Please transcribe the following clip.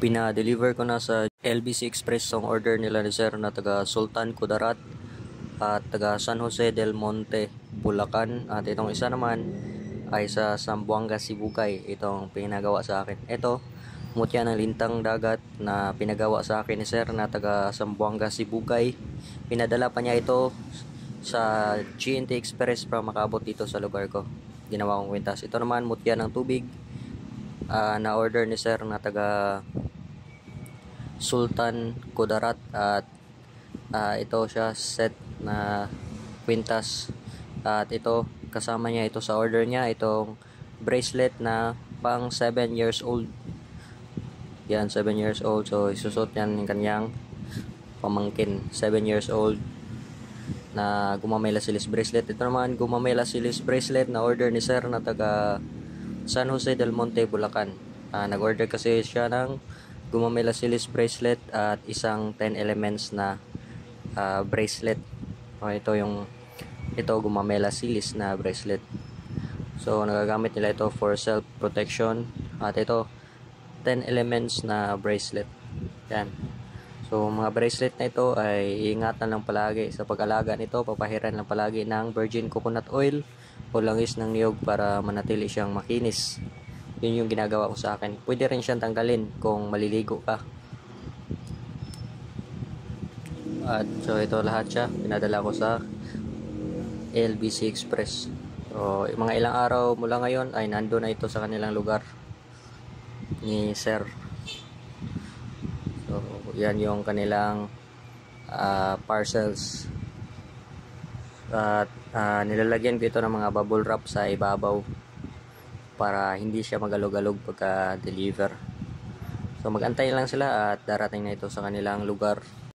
Pina-deliver ko na sa LBC Express ang order nila ni sir na taga Sultan Kudarat at taga San Jose del Monte, Bulacan. At itong isa naman ay sa Zamboanga, Sibugay. Itong pinagawa sa akin. Ito, mutya ng lintang dagat na pinagawa sa akin ni sir na taga Zamboanga, Sibugay. Pinadala pa niya ito sa GNT Express para makabot dito sa lugar ko. Ginawa kong kwintas. Ito naman, mutya ng tubig na order ni sir na taga Sultan Kudarat at ito siya set na kwintas at ito kasama niya ito sa order niya, itong bracelet na pang 7 years old. Yan, 7 years old. So isusot niyan yung kanyang pamangkin, 7 years old na Gumamela Silis bracelet. Ito naman Gumamela Silis bracelet na order ni sir na taga San Jose del Monte, Bulacan. Nag-order kasi siya ng Gumamela Silis bracelet at isang 10 elements na bracelet. Ito Gumamela Silis na bracelet. So nagagamit nila ito for self protection at ito 10 elements na bracelet. Yan. So mga bracelet na ito ay ingatan lang palagi sa pag-alaga nito. Papahiran lang palagi ng virgin coconut oil o langis ng niyog para manatili siyang makinis. Yun yung ginagawa ko sa akin. Pwede rin siyang tanggalin kung maliligo ka. At so ito lahat siya pinadala ko sa LBC Express. So mga ilang araw mula ngayon ay nando na ito sa kanilang lugar ni sir. So yan yung kanilang parcels. At nilalagyan ko ito ng mga bubble wrap sa ibabaw para hindi siya magalog-alog pagka-deliver. So magantay lang sila at darating na ito sa kanilang lugar.